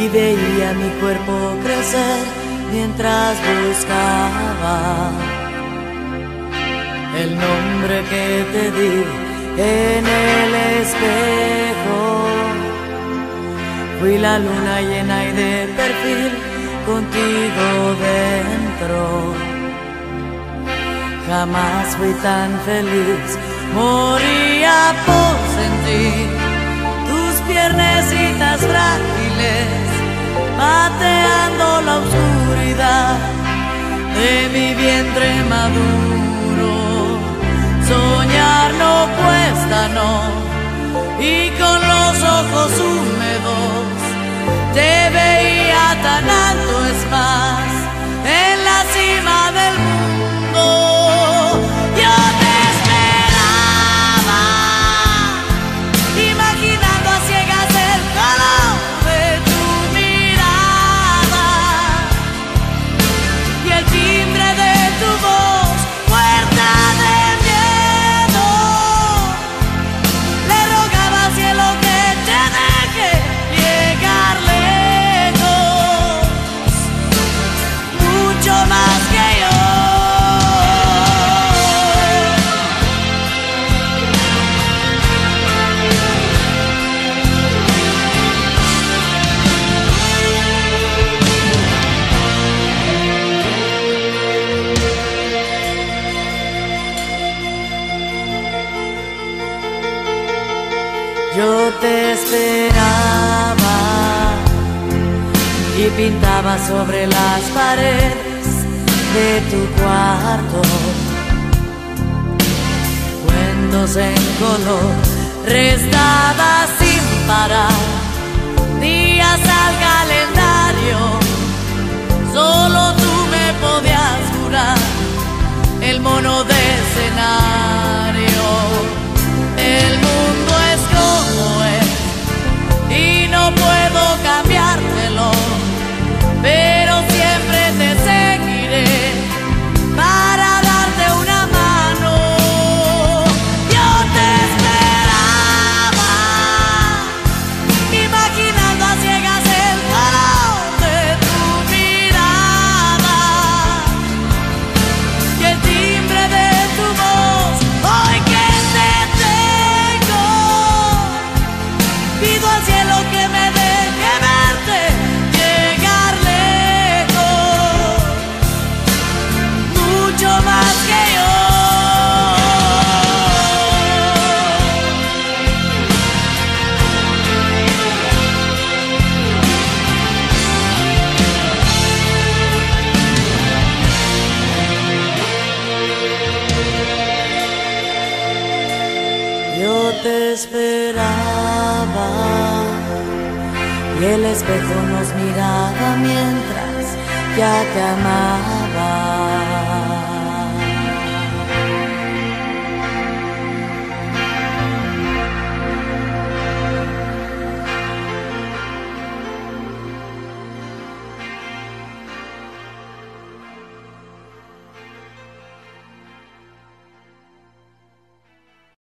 veía mi cuerpo crecer mientras buscaba el nombre que te di en el espejo. Fui la luna llena y de perfil contigo dentro. Jamás fui tan feliz, moría por sentir tus piernecitas frágiles pateando la oscuridad de mi vientre maduro. Soñar no cuesta, no, y con los ojos húmedos te veía tan alto, es más, en la cima del mundo. Yo te esperaba, imaginando a ciegas el calor de tu mirada y el timbre de tu voz, puerta de miedo. Le rogaba al cielo que te deje llegar lejos, mucho más que yo. Yo te esperaba y pintaba sobre las paredes de tu cuarto cuentos en color, restaba sin parar días al calendario. Solo tú me podías curar el mono de escenario. El mundo es como es y no puedo cambiártelo, pero siempre te seguiré para darte una mano. Yo te esperaba, imaginando a ciegas el calor de tu mirada y el timbre de tu voz. Hoy que te tengo, pido al cielo que me deje verte llegar lejos, mucho más que yo. Yo te esperaba y el espejo nos miraba mientras ya te amaba.